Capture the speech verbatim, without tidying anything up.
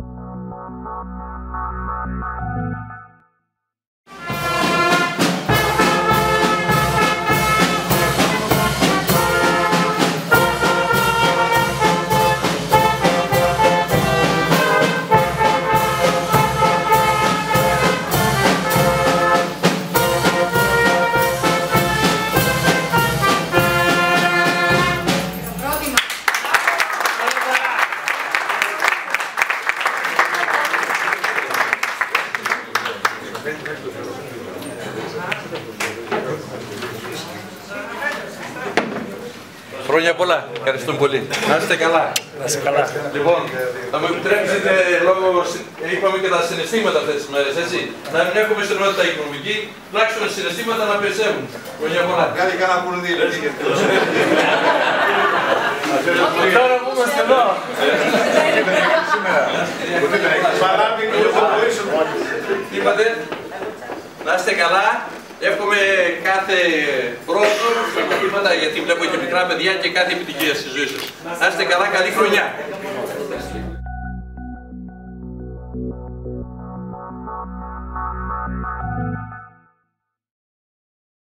Χρόνια πολλά. Ευχαριστούμε πολύ. Να είστε καλά. Να είστε καλά. Λοιπόν, θα μου επιτρέψετε λόγω, είπαμε και τα συναισθήματα αυτές τις μέρες, έτσι. Να μην έχουμε στενότητα οικονομική, τουλάχιστον συναισθήματα να περισσεύουν. Χρόνια πολλά. Κάτι κάνα κουρδί. Τώρα που είμαστε εδώ. Τι είπατε, να είστε καλά. Εύχομαι κάθε πρόοδο στα κοπήματα, γιατί βλέπω και μικρά παιδιά, και κάθε επιτυχία στη ζωή σας. Να είστε καλά, καλή χρονιά.